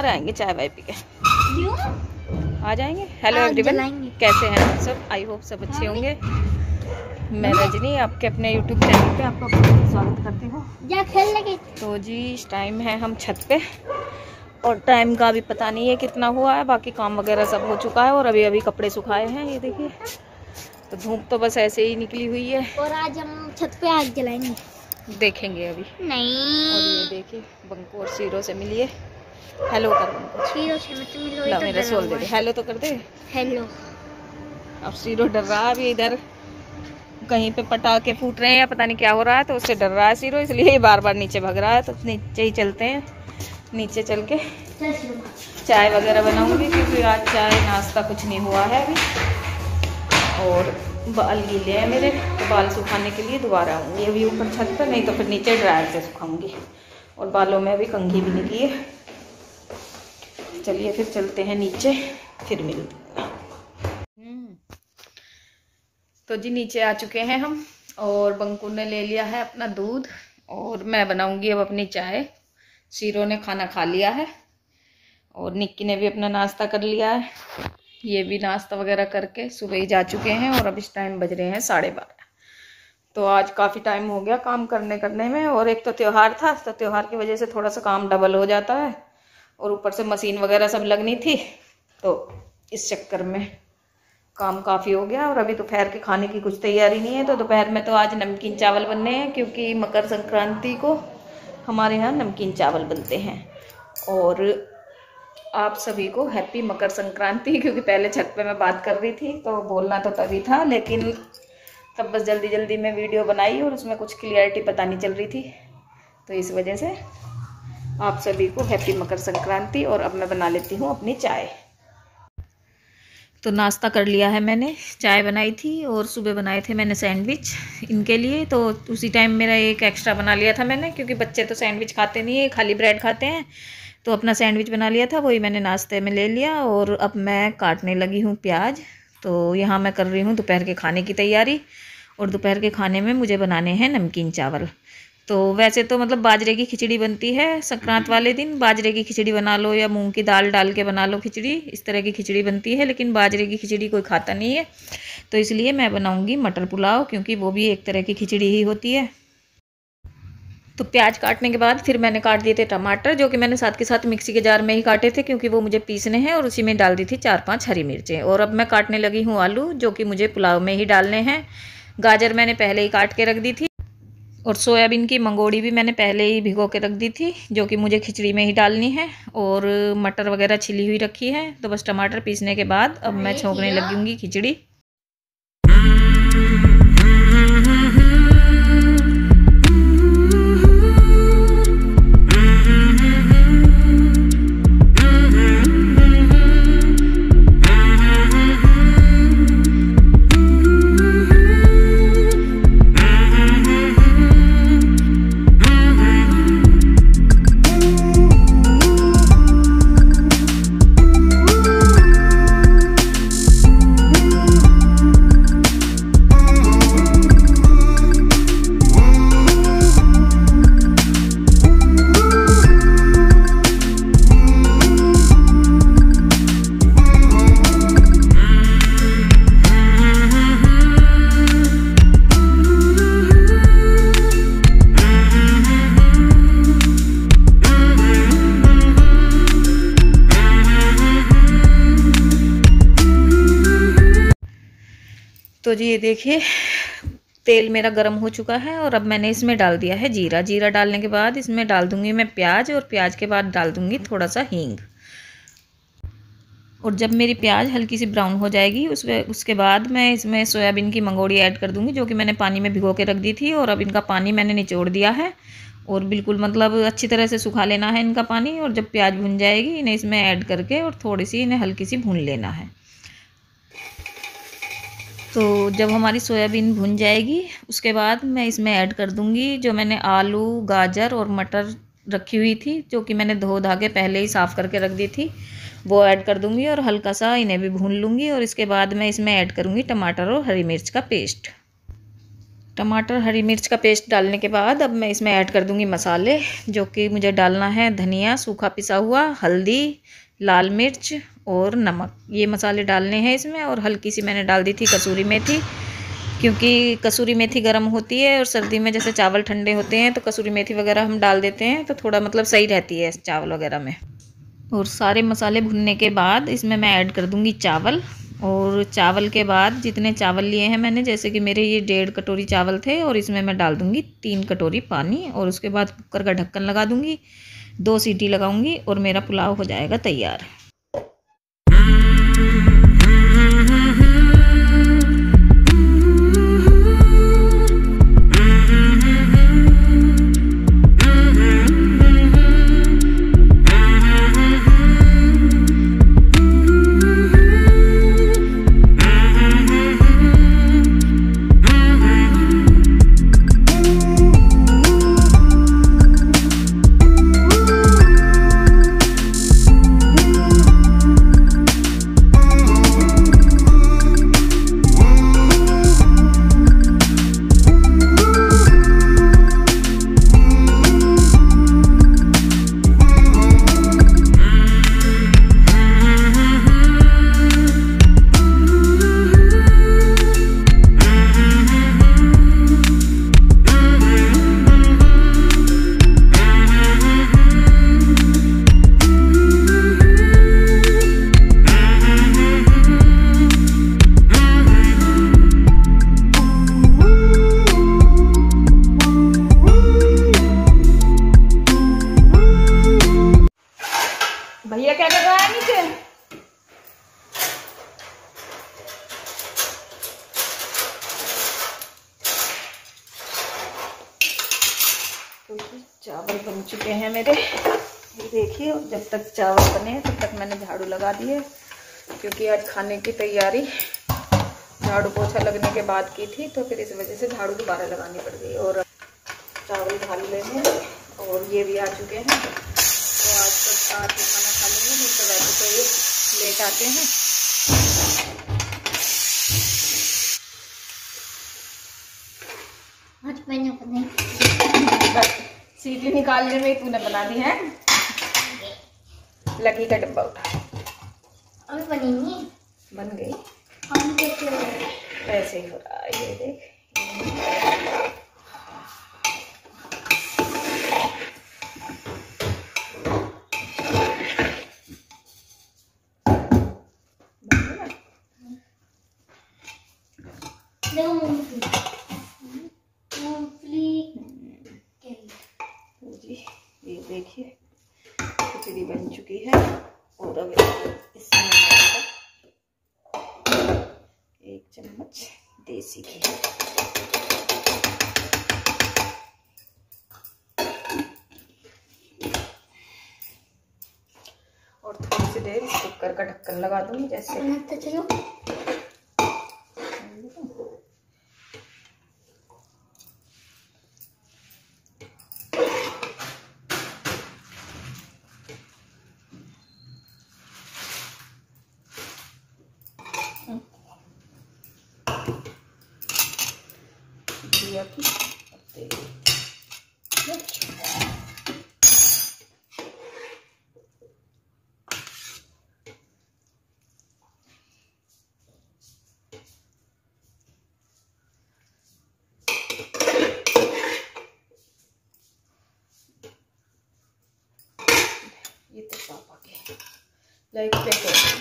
बार आएंगे चाय Y P के। क्यों? आ जाएंगे। हेलो एवरीवन, कैसे हैं आप सब? आई होप सब अच्छे होंगे। मैं रजनी आपके अपने यूट्यूब चैनल पे आपका बहुत स्वागत करती हूँ। या खेल लगे। तो जी इस टाइम है हम छत पे और टाइम का भी पता नहीं है कितना हुआ है। बाकी काम वगैरह सब हो चुका है और अभी अभी कपड़े सुखाए हैं। ये देखिए, तो धूप तो बस ऐसे ही निकली हुई है। और आज हम छत पे आग जलाएंगे, देखेंगे अभी। नहीं। और ये देखिए बंकू और सीरो से मिलिए। हेलो कर बंकू। सीरो से मत मिलो, ला तो मेरा सोल दे दे। हेलो तो कर दे। हेलो। अब सीरो डर रहा है अभी, इधर कहीं पे पटाखे फूट रहे हैं या पता नहीं क्या हो रहा है, तो उससे डर रहा है सीरो, इसलिए बार बार नीचे भाग रहा है। तो नीचे ही चलते हैं, नीचे चल के चाय वगैरह बनाऊंगी क्योंकि आज चाय नाश्ता कुछ नहीं हुआ है अभी। और बाल गीले हैं मेरे, तो बाल सुखाने के लिए दोबारा आऊँगी अभी ऊपर छत पर, नहीं तो फिर नीचे ड्रायर से सुखाऊंगी। और बालों में अभी कंघी भी निकली है। चलिए फिर चलते हैं नीचे, फिर मिलते हैं। तो जी नीचे आ चुके हैं हम और बंकू ने ले लिया है अपना दूध और मैं बनाऊंगी अब अपनी चाय। सीरो ने खाना खा लिया है और निक्की ने भी अपना नाश्ता कर लिया है। ये भी नाश्ता वगैरह करके सुबह ही जा चुके हैं और अब इस टाइम बज रहे हैं 12:30। तो आज काफ़ी टाइम हो गया काम करने में, और एक तो त्यौहार था, तो त्यौहार की वजह से थोड़ा सा काम डबल हो जाता है और ऊपर से मशीन वगैरह सब लगनी थी, तो इस चक्कर में काम काफ़ी हो गया। और अभी दोपहर के खाने की कुछ तैयारी नहीं है, तो दोपहर में तो आज नमकीन चावल बनने हैं क्योंकि मकर संक्रांति को हमारे यहाँ नमकीन चावल बनते हैं। और आप सभी को हैप्पी मकर संक्रांति, क्योंकि पहले छत पे मैं बात कर रही थी तो बोलना तो तभी था, लेकिन तब बस जल्दी जल्दी में वीडियो बनाई और उसमें कुछ क्लियरिटी पता नहीं चल रही थी, तो इस वजह से आप सभी को हैप्पी मकर संक्रांति। और अब मैं बना लेती हूँ अपनी चाय। तो नाश्ता कर लिया है मैंने, चाय बनाई थी और सुबह बनाए थे मैंने सैंडविच इनके लिए, तो उसी टाइम मेरा एक एक्स्ट्रा बना लिया था मैंने, क्योंकि बच्चे तो सैंडविच खाते नहीं है, खाली ब्रेड खाते हैं। तो अपना सैंडविच बना लिया था, वही मैंने नाश्ते में ले लिया। और अब मैं काटने लगी हूँ प्याज। तो यहाँ मैं कर रही हूँ दोपहर के खाने की तैयारी, और दोपहर के खाने में मुझे बनाने हैं नमकीन चावल। तो वैसे तो मतलब बाजरे की खिचड़ी बनती है संक्रांत वाले दिन, बाजरे की खिचड़ी बना लो या मूंग की दाल डाल के बना लो खिचड़ी, इस तरह की खिचड़ी बनती है। लेकिन बाजरे की खिचड़ी कोई खाता नहीं है, तो इसलिए मैं बनाऊंगी मटर पुलाव, क्योंकि वो भी एक तरह की खिचड़ी ही होती है। तो प्याज काटने के बाद फिर मैंने काट दिए थे टमाटर, जो कि मैंने साथ के साथ मिक्सी के जार में ही काटे थे क्योंकि वो मुझे पीसने हैं। और उसी में डाल दी थी 4-5 हरी मिर्चें। और अब मैं काटने लगी हूँ आलू, जो कि मुझे पुलाव में ही डालने हैं। गाजर मैंने पहले ही काट के रख दी थी, और सोयाबीन की मंगोड़ी भी मैंने पहले ही भिगो के रख दी थी, जो कि मुझे खिचड़ी में ही डालनी है। और मटर वगैरह छिली हुई रखी है। तो बस टमाटर पीसने के बाद अब मैं छोंकने लगूंगी खिचड़ी। तो जी ये देखिए तेल मेरा गर्म हो चुका है और अब मैंने इसमें डाल दिया है जीरा। जीरा डालने के बाद इसमें डाल दूंगी मैं प्याज, और प्याज के बाद डाल दूंगी थोड़ा सा हींग। और जब मेरी प्याज हल्की सी ब्राउन हो जाएगी उसके बाद मैं इसमें सोयाबीन की मंगोड़ी ऐड कर दूंगी, जो कि मैंने पानी में भिगो के रख दी थी। और अब इनका पानी मैंने निचोड़ दिया है और बिल्कुल मतलब अच्छी तरह से सुखा लेना है इनका पानी। और जब प्याज भुन जाएगी इन्हें इसमें ऐड करके और थोड़ी सी इन्हें हल्की सी भून लेना है। तो जब हमारी सोयाबीन भुन जाएगी उसके बाद मैं इसमें ऐड कर दूंगी जो मैंने आलू, गाजर और मटर रखी हुई थी, जो कि मैंने धो धा के पहले ही साफ़ करके रख दी थी, वो ऐड कर दूंगी और हल्का सा इन्हें भी भून लूँगी। और इसके बाद मैं इसमें ऐड करूँगी टमाटर और हरी मिर्च का पेस्ट। टमाटर हरी मिर्च का पेस्ट डालने के बाद अब मैं इसमें ऐड कर दूंगी मसाले, जो कि मुझे डालना है धनिया सूखा पिसा हुआ, हल्दी, लाल मिर्च और नमक। ये मसाले डालने हैं इसमें। और हल्की सी मैंने डाल दी थी कसूरी मेथी, क्योंकि कसूरी मेथी गर्म होती है और सर्दी में जैसे चावल ठंडे होते हैं तो कसूरी मेथी वगैरह हम डाल देते हैं तो थोड़ा मतलब सही रहती है चावल वगैरह में। और सारे मसाले भुनने के बाद इसमें मैं ऐड कर दूंगी चावल। और चावल के बाद जितने चावल लिए हैं मैंने, जैसे कि मेरे ये 1.5 कटोरी चावल थे, और इसमें मैं डाल दूंगी 3 कटोरी पानी। और उसके बाद कुकर का ढक्कन लगा दूंगी, 2 सीटी लगाऊंगी और मेरा पुलाव हो जाएगा तैयार। भैया क्या कर रहा है नीचे? तो चावल बन चुके हैं मेरे, ये देखिए। और जब तक चावल बने तब तक मैंने झाड़ू लगा दिए, क्योंकि आज खाने की तैयारी झाड़ू पोछा लगने के बाद की थी, तो फिर इस वजह से झाड़ू दोबारा लगानी पड़ गई। और चावल ढाल लेंगे और ये भी आ चुके हैं, तो आज तक साथ ही खाना खा लेंगे, नहीं तो वैसे तो ये लेट आते हैं। आज मैंने बनाई, सीटी निकालने में तूने बना दी है। लकी का डब्बा उठा, अभी बनी नहीं, बन गई। हम देख लो, ऐसे ही हो रहा है, ये देख। जी ये देखिए खिचड़ी बन चुकी है। और अब इसमें 1 चम्मच देसी घी, और थोड़ी सी देर कुकर का ढक्कन लगा दूंगी। जैसे तो चलो की ये तो पापा के लाइक पे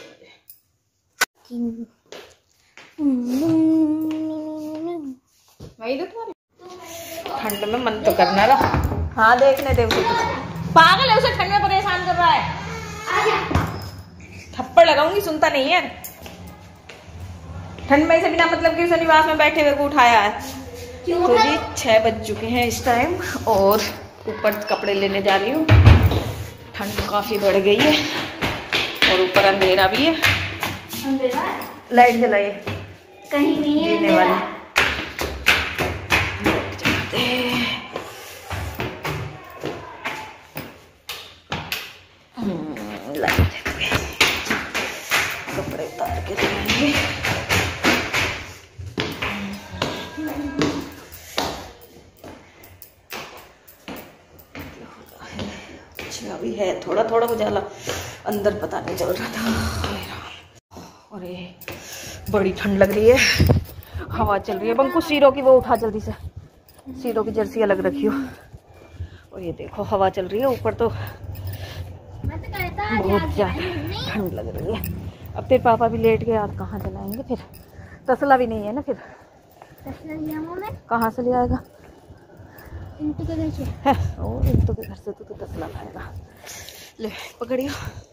वही तो ठंड में मन तो करना रहा। हाँ देखने दे, पागल है, उसे ठंड में परेशान कर रहा है। थप्पड़ लगाऊंगी, सुनता नहीं है। ठंड में से बिना मतलब कि उसे निवास में बैठे हुए को उठाया है। तो जी 6 बज चुके हैं इस टाइम, और ऊपर कपड़े लेने जा रही हूँ। ठंड काफी बढ़ गई है और ऊपर अंधेरा भी है। लाइट जलाइए, कहीं नहीं है जीने वाली। कपड़े उतार के धोएंगे। भी है, थोड़ा थोड़ा उजाला, अंदर पता नहीं चल रहा था। और ये बड़ी ठंड लग रही है, हवा चल रही है। बंकु शीरो की वो उठा जल्दी से, शीरो की जर्सी अलग रखियो। और ये देखो हवा चल रही है ऊपर, तो बहुत ज़्यादा ठंड लग रही है। अब तेरे पापा भी लेट गए, आप कहाँ चलाएंगे फिर? तसला भी नहीं है ना फिर, कहाँ से ले आएगा? इंटू के घर से है ओ, इंटू के घर से तो तसला लाएगा। ले पकड़ियो।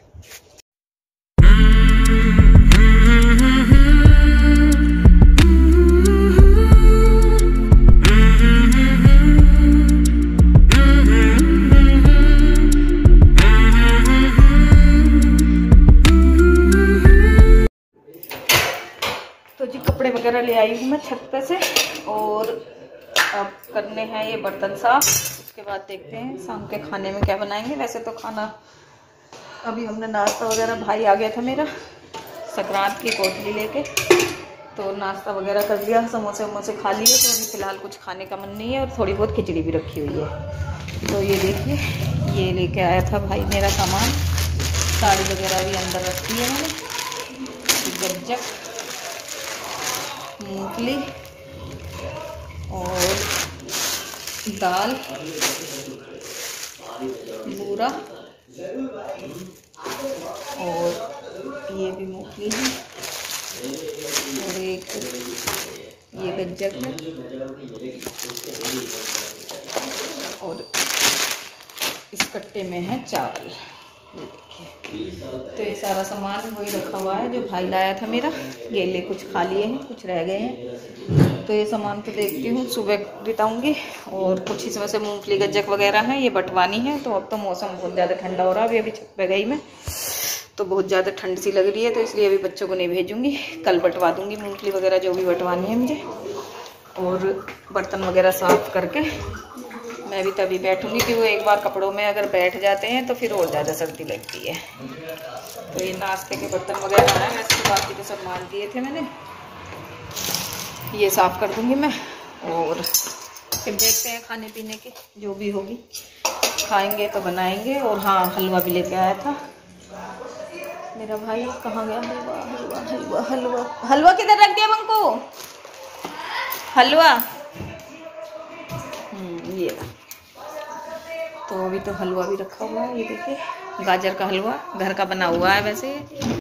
तो जी कपड़े वगैरह ले आई हूँ मैं छत पे से, और अब करने हैं ये बर्तन साफ। उसके बाद देखते हैं शाम के खाने में क्या बनाएंगे। वैसे तो खाना अभी हमने नाश्ता वगैरह, भाई आ गया था मेरा संक्रांत की कोटली लेके, तो नाश्ता वगैरह कर लिया, समोसे वमोसे खा लिए। तो अभी फ़िलहाल कुछ खाने का मन नहीं है, और थोड़ी बहुत खिचड़ी भी रखी हुई है। तो ये देखिए, ये लेके आया था भाई मेरा सामान, साड़ी वगैरह भी अंदर रखी है मैंने, गज्जक, मूंगफली और दाल, बूरा, और ये भी मूंगफली है, और एक ये गज्जक है, और इस कट्टे में है चावल। ये देखिए, तो ये सारा सामान वही रखा हुआ है जो भाई लाया था मेरा। ये ले कुछ खा लिए हैं, कुछ रह गए हैं। तो ये सामान तो देखती हूँ सुबह बिताऊंगी। और कुछ इसमें से मूंगफली गज्जक वगैरह है, ये बटवानी है। तो अब तो मौसम बहुत ज़्यादा ठंडा हो रहा है। अभी छत पे गई मैं तो बहुत ज़्यादा ठंड सी लग रही है, तो इसलिए अभी बच्चों को नहीं भेजूंगी, कल बटवा दूंगी मूँगफली वगैरह जो भी बटवानी है मुझे। और बर्तन वगैरह साफ करके मैं भी तभी बैठूंगी, कि वो एक बार कपड़ों में अगर बैठ जाते हैं तो फिर और ज़्यादा सर्दी लगती है। तो ये नाश्ते के बर्तन वगैरह हैं, वैसे तो बाकी तो सब मान दिए थे मैंने, ये साफ़ कर दूंगी मैं। और फिर देखते हैं खाने पीने के जो भी होगी, खाएंगे तो बनाएंगे। और हाँ, हलवा भी लेके आया था मेरा भाई। कहाँ गया हलवा? हलवा हलवा हलवा हलवा किधर रख दिया बंकू? हलवा ये रहा। तो अभी तो हलवा भी रखा हुआ है, ये देखिए गाजर का हलवा, घर का बना हुआ है वैसे।